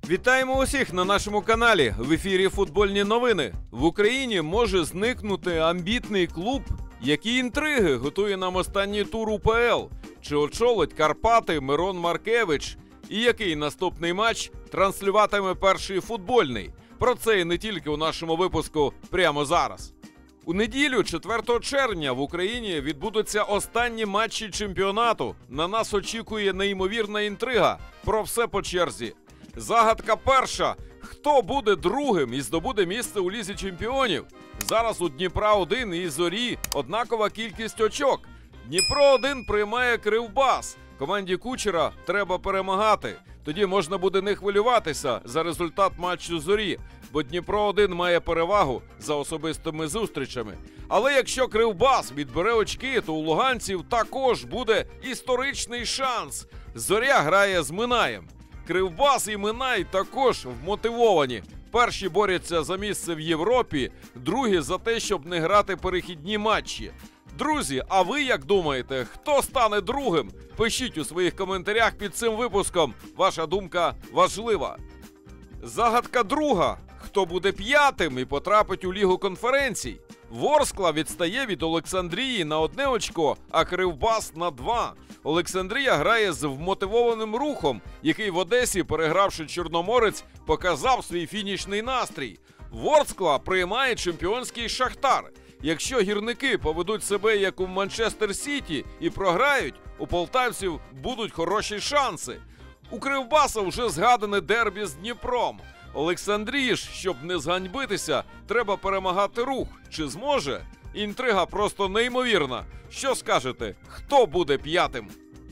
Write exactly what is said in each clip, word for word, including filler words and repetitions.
Вітаємо усіх на нашому каналі. В ефірі футбольні новини. В Україні може зникнути амбітний клуб. Які інтриги готує нам останній тур УПЛ? Чи очолить Карпати Мирон Маркевич? І який наступний матч транслюватиме Перший футбольний? Про це і не тільки у нашому випуску прямо зараз. У неділю, четвертого червня, в Україні відбудуться останні матчі чемпіонату. На нас очікує неймовірна інтрига. Про все по черзі. Загадка перша. Хто буде другим і здобуде місце у Лізі чемпіонів? Зараз у Дніпра один і Зорі однакова кількість очок. Дніпро один приймає Кривбас. Команді Кучера треба перемагати. Тоді можна буде не хвилюватися за результат матчу Зорі, бо Дніпро один має перевагу за особистими зустрічами. Але якщо Кривбас відбере очки, то у луганців також буде історичний шанс. Зоря грає з Минаєм. Кривбас і Минай також вмотивовані. Перші борються за місце в Європі, другі за те, щоб не грати перехідні матчі. Друзі, а ви як думаєте, хто стане другим? Пишіть у своїх коментарях під цим випуском. Ваша думка важлива. Загадка друга. Хто буде п'ятим і потрапить у Лігу конференцій? Ворскла відстає від Олександрії на одне очко, а Кривбас на два. Олександрія грає з вмотивованим Рухом, який в Одесі, перегравши Чорноморець, показав свій фінішний настрій. Ворскла приймає чемпіонський Шахтар. Якщо гірники поведуть себе як у Манчестер Сіті і програють, у полтавців будуть хороші шанси. У Кривбаса вже згадане дербі з Дніпром. Олександрії ж, щоб не зганьбитися, треба перемагати Рух. Чи зможе? Інтрига просто неймовірна. Що скажете? Хто буде п'ятим?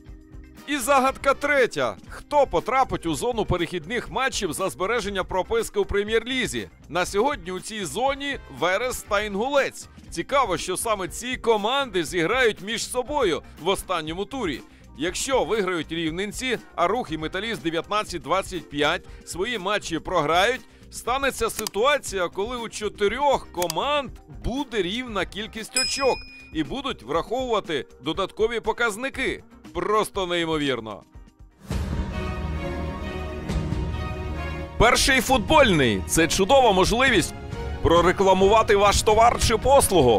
І загадка третя. Хто потрапить у зону перехідних матчів за збереження прописки у Прем'єр-лізі? На сьогодні у цій зоні Верес та Інгулець. Цікаво, що саме ці команди зіграють між собою в останньому турі. Якщо виграють рівненці, а Рух і Металіст дев'ятнадцять двадцять п'ять свої матчі програють, станеться ситуація, коли у чотирьох команд буде рівна кількість очок і будуть враховувати додаткові показники. Просто неймовірно. Перший футбольний – це чудова можливість прорекламувати ваш товар чи послугу.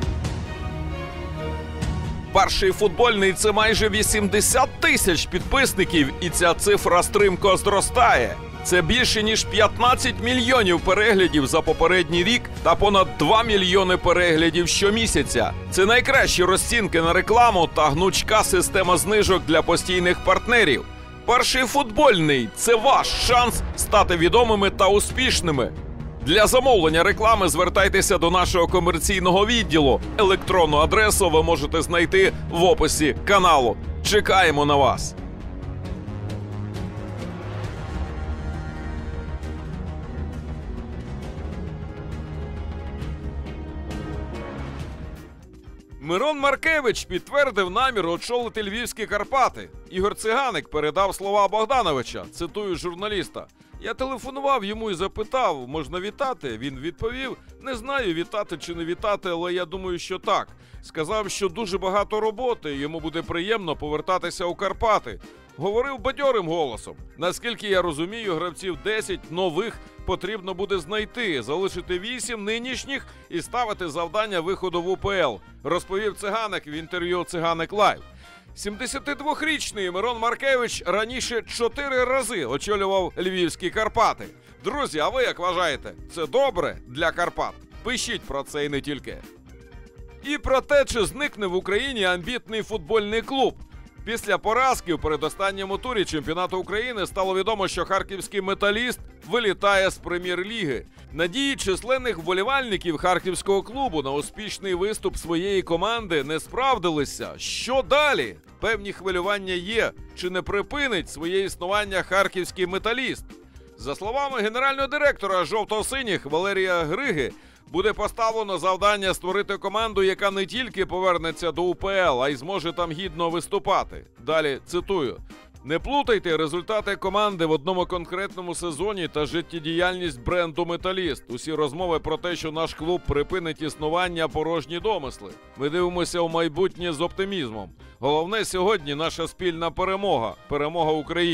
Перший футбольний – це майже вісімдесят тисяч підписників, і ця цифра стрімко зростає. Це більше ніж п'ятнадцять мільйонів переглядів за попередній рік та понад два мільйони переглядів щомісяця. Це найкращі розцінки на рекламу та гнучка система знижок для постійних партнерів. Перший футбольний – це ваш шанс стати відомими та успішними. Для замовлення реклами звертайтеся до нашого комерційного відділу. Електронну адресу ви можете знайти в описі каналу. Чекаємо на вас! Мирон Маркевич підтвердив намір очолити львівські Карпати. Ігор Циганик передав слова Богдановича, цитую журналіста. Я телефонував йому і запитав, можна вітати? Він відповів, не знаю, вітати чи не вітати, але я думаю, що так. Сказав, що дуже багато роботи, йому буде приємно повертатися у Карпати. Говорив бадьорим голосом. Наскільки я розумію, гравців десять нових потрібно буде знайти, залишити вісім нинішніх і ставити завдання виходу в УПЛ, розповів Циганик в інтерв'ю «Циганик Лайв». сімдесятидвохрічний Мирон Маркевич раніше чотири рази очолював львівські Карпати. Друзі, а ви як вважаєте, це добре для Карпат? Пишіть про це і не тільки. І про те, чи зникне в Україні амбітний футбольний клуб. Після поразки в передостанньому турі чемпіонату України стало відомо, що харківський «Металіст» вилітає з Прем'єр-ліги. Надії численних вболівальників харківського клубу на успішний виступ своєї команди не справдилися. Що далі? Певні хвилювання є. Чи не припинить своє існування харківський «Металіст»? За словами генерального директора «Жовто-синіх» Валерія Григи, буде поставлено завдання створити команду, яка не тільки повернеться до УПЛ, а й зможе там гідно виступати. Далі цитую. Не плутайте результати команди в одному конкретному сезоні та життєдіяльність бренду «Металіст». Усі розмови про те, що наш клуб припинить існування, порожні домисли. Ми дивимося у майбутнє з оптимізмом. Головне сьогодні – наша спільна перемога, перемога України.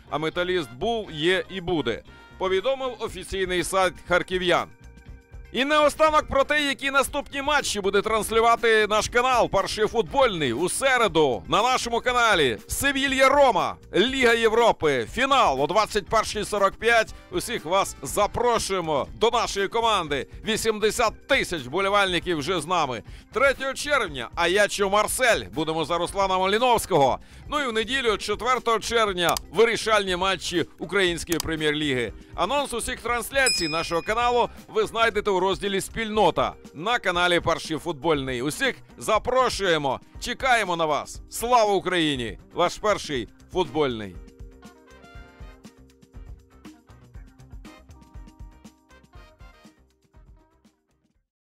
а Металіст був, є і буде, повідомив офіційний сайт харків'ян. І наостанок про те, які наступні матчі буде транслювати наш канал «Перший футбольний» у середу на нашому каналі. Севілья-Рома, Ліга Європи, фінал о двадцять перша сорок п'ять. Усіх вас запрошуємо до нашої команди. вісімдесят тисяч вболівальників вже з нами. третього червня Аячо Марсель. Будемо за Руслана Маліновського. Ну і в неділю, четвертого червня, вирішальні матчі Української прем'єр-ліги. Анонс усіх трансляцій нашого каналу ви знайдете у розділі «Спільнота» на каналі «Перший футбольний». Усіх запрошуємо, чекаємо на вас. Слава Україні! Ваш перший футбольний.